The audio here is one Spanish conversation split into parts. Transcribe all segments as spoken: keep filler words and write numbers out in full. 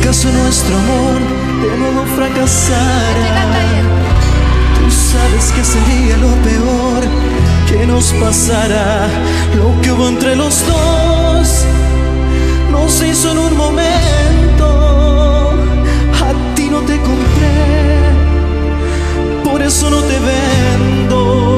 ¿Acaso nuestro amor de nuevo fracasará? Tú sabes que sería lo peor que nos pasará. Lo que hubo entre los dos no se hizo en un momento. A ti no te compré, por eso no te vendo.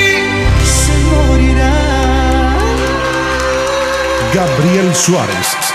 Gabriel Suárez.